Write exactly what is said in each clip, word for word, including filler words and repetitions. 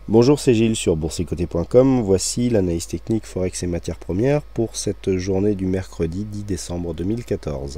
Bonjour, c'est Gilles sur boursicoté point com. Voici l'analyse technique Forex et matières premières pour cette journée du mercredi dix décembre deux mille quatorze.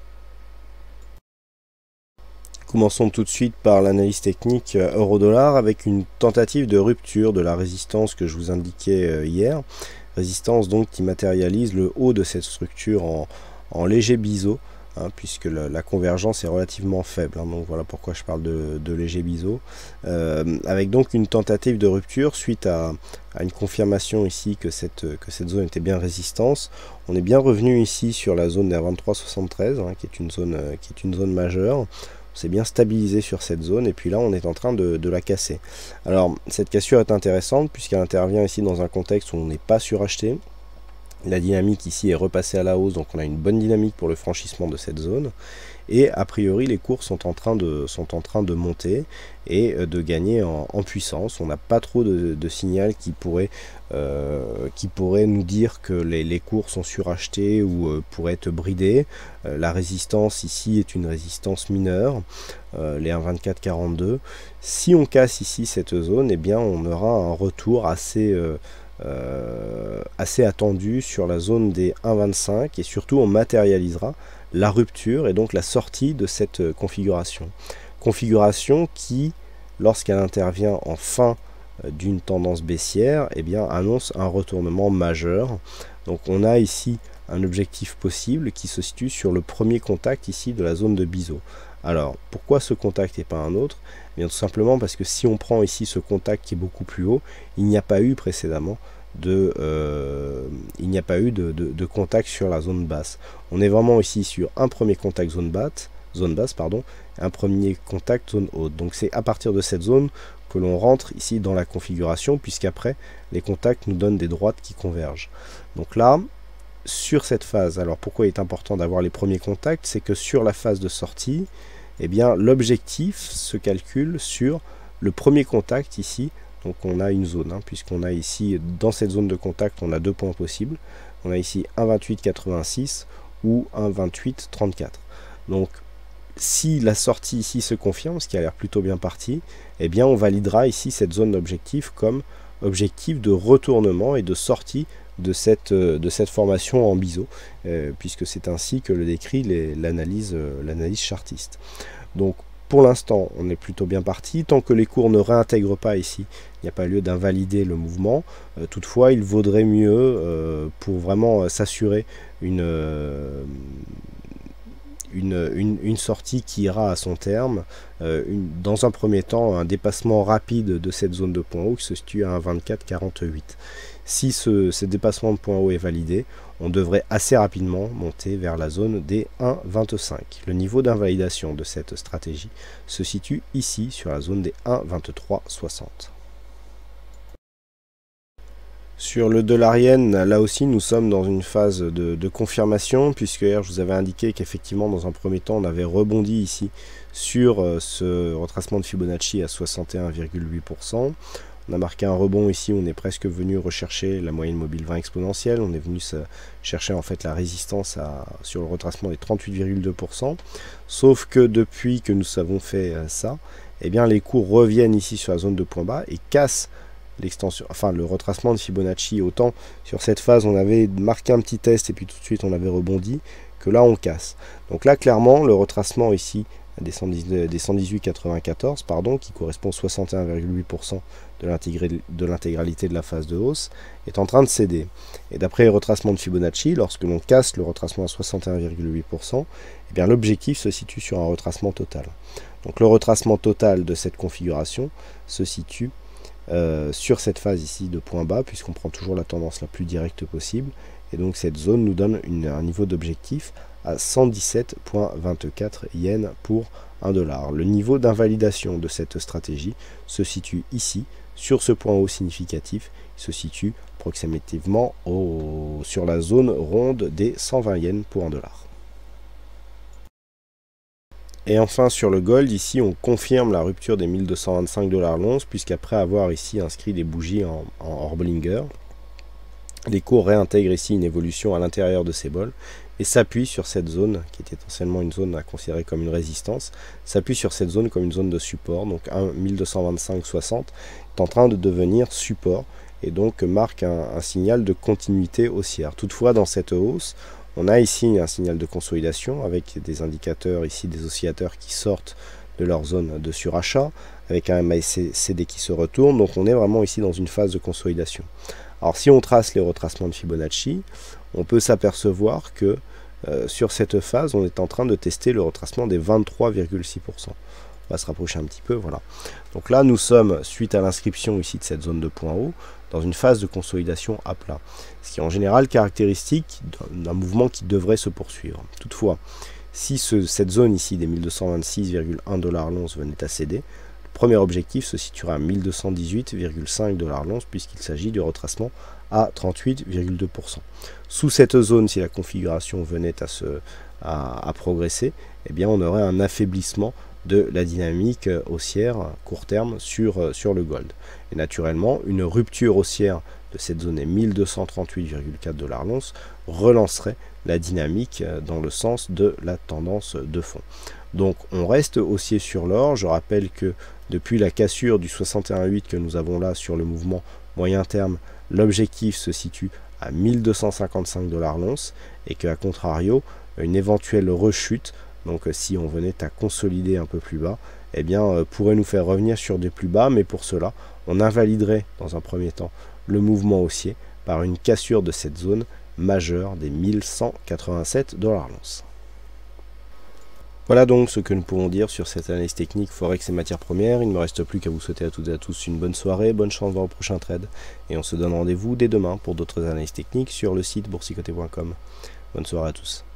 Commençons tout de suite par l'analyse technique euro-dollar avec une tentative de rupture de la résistance que je vous indiquais hier. Résistance donc qui matérialise le haut de cette structure en, en léger biseau. Hein, puisque la, la convergence est relativement faible, hein, donc voilà pourquoi je parle de, de léger biseau, euh, avec donc une tentative de rupture suite à, à une confirmation ici que cette, que cette zone était bien résistance. On est bien revenu ici sur la zone des vingt-trois soixante-treize, hein, qui est une zone, qui est une zone majeure. On s'est bien stabilisé sur cette zone et puis là on est en train de, de la casser. Alors cette cassure est intéressante puisqu'elle intervient ici dans un contexte où on n'est pas suracheté. La dynamique ici est repassée à la hausse, donc on a une bonne dynamique pour le franchissement de cette zone. Et a priori, les cours sont en train de, sont en train de monter et de gagner en, en puissance. On n'a pas trop de, de signal qui pourrait, euh, qui pourrait nous dire que les, les cours sont surachetés ou euh, pourraient être bridés. Euh, la résistance ici est une résistance mineure, euh, les un vingt-quatre quarante-deux. Si on casse ici cette zone, eh bien on aura un retour assez... Euh, Euh, assez attendu sur la zone des un vingt-cinq et surtout on matérialisera la rupture et donc la sortie de cette configuration. Configuration qui, lorsqu'elle intervient en fin d'une tendance baissière, eh bien, annonce un retournement majeur. Donc on a ici un objectif possible qui se situe sur le premier contact ici de la zone de biseau. Alors, pourquoi ce contact et pas un autre? Eh bien, tout simplement parce que si on prend ici ce contact qui est beaucoup plus haut, il n'y a pas eu précédemment de, euh, il n'y a pas eu de, de, de contact sur la zone basse. On est vraiment ici sur un premier contact zone basse, zone basse pardon, un premier contact zone haute. Donc c'est à partir de cette zone que l'on rentre ici dans la configuration, puisqu'après les contacts nous donnent des droites qui convergent. Donc là, sur cette phase, alors pourquoi il est important d'avoir les premiers contacts, c'est que sur la phase de sortie, eh bien l'objectif se calcule sur le premier contact ici. Donc on a une zone, hein, puisqu'on a ici, dans cette zone de contact, on a deux points possibles. On a ici un vingt-huit quatre-vingt-six ou un vingt-huit trente-quatre. Donc si la sortie ici se confirme, ce qui a l'air plutôt bien parti, eh bien on validera ici cette zone d'objectif comme objectif de retournement et de sortie de cette, de cette formation en biseau, euh, puisque c'est ainsi que le décrit l'analyse euh, l'analyse chartiste. Donc pour l'instant, on est plutôt bien parti. Tant que les cours ne réintègrent pas ici, il n'y a pas lieu d'invalider le mouvement. Euh, toutefois, il vaudrait mieux, euh, pour vraiment euh, s'assurer une, euh, une, une, une sortie qui ira à son terme, euh, une, dans un premier temps, un dépassement rapide de cette zone de point haut qui se situe à un vingt-quatre quarante-huit. Si ce, ce dépassement de point haut est validé, on devrait assez rapidement monter vers la zone des un vingt-cinq. Le niveau d'invalidation de cette stratégie se situe ici sur la zone des un vingt-trois soixante. Sur le dollar yen, là aussi nous sommes dans une phase de, de confirmation, puisque hier je vous avais indiqué qu'effectivement dans un premier temps on avait rebondi ici sur ce retracement de Fibonacci à soixante et un virgule huit pour cent. On a marqué un rebond ici, on est presque venu rechercher la moyenne mobile vingt exponentielle, on est venu chercher en fait la résistance à, sur le retracement des trente-huit virgule deux pour cent. Sauf que depuis que nous avons fait ça, eh bien les cours reviennent ici sur la zone de point bas et cassent l'extension, enfin le retracement de Fibonacci. Autant sur cette phase on avait marqué un petit test et puis tout de suite on avait rebondi, que là on casse. Donc là clairement le retracement ici des cent dix-huit virgule quatre-vingt-quatorze, pardon, qui correspond à soixante et un virgule huit pour cent de l'intégralité de la phase de hausse, est en train de céder. Et d'après les retracements de Fibonacci, lorsque l'on casse le retracement à soixante et un virgule huit pour cent, eh bien l'objectif se situe sur un retracement total. Donc le retracement total de cette configuration se situe euh, sur cette phase ici de point bas, puisqu'on prend toujours la tendance la plus directe possible. Et donc cette zone nous donne une, un niveau d'objectif à cent dix-sept virgule vingt-quatre yens pour un dollar. Le niveau d'invalidation de cette stratégie se situe ici, sur ce point haut significatif, il se situe approximativement au, sur la zone ronde des cent vingt yens pour un dollar. Et enfin sur le gold, ici on confirme la rupture des mille deux cent vingt-cinq dollars l'once, puisqu'après avoir ici inscrit des bougies en, en Orblinger, Les cours réintègrent ici une évolution à l'intérieur de ces bols et s'appuient sur cette zone, qui est essentiellement une zone à considérer comme une résistance, s'appuient sur cette zone comme une zone de support. Donc mille deux cent vingt-cinq virgule soixante est en train de devenir support et donc marque un, un signal de continuité haussière. Toutefois, dans cette hausse, on a ici un signal de consolidation avec des indicateurs ici, des oscillateurs qui sortent de leur zone de surachat, avec un M A C D qui se retourne. Donc on est vraiment ici dans une phase de consolidation. Alors si on trace les retracements de Fibonacci, on peut s'apercevoir que euh, sur cette phase, on est en train de tester le retracement des vingt-trois virgule six pour cent. On va se rapprocher un petit peu, voilà. Donc là, nous sommes, suite à l'inscription ici de cette zone de point haut, dans une phase de consolidation à plat. Ce qui est en général caractéristique d'un mouvement qui devrait se poursuivre. Toutefois, si ce, cette zone ici des mille deux cent vingt-six virgule un dollar l'once venait à céder, le premier objectif se situera à mille deux cent dix-huit virgule cinq dollars l'once puisqu'il s'agit du retracement à trente-huit virgule deux pour cent. Sous cette zone, si la configuration venait à, se, à, à progresser, eh bien on aurait un affaiblissement de la dynamique haussière court terme sur, sur le gold. Et naturellement, une rupture haussière de cette zone mille deux cent trente-huit virgule quatre dollars l'once relancerait la dynamique dans le sens de la tendance de fond. Donc on reste haussier sur l'or. Je rappelle que depuis la cassure du soixante et un virgule huit que nous avons là sur le mouvement moyen terme, l'objectif se situe à mille deux cent cinquante-cinq dollars l'once et qu'à contrario, une éventuelle rechute, donc si on venait à consolider un peu plus bas, eh bien euh, pourrait nous faire revenir sur des plus bas, mais pour cela, on invaliderait dans un premier temps le mouvement haussier par une cassure de cette zone majeure des mille cent quatre-vingt-sept dollars l'once. Voilà donc ce que nous pouvons dire sur cette analyse technique Forex et matières premières. Il ne me reste plus qu'à vous souhaiter à toutes et à tous une bonne soirée, bonne chance dans le prochain trade. Et on se donne rendez-vous dès demain pour d'autres analyses techniques sur le site boursicoté point com. Bonne soirée à tous.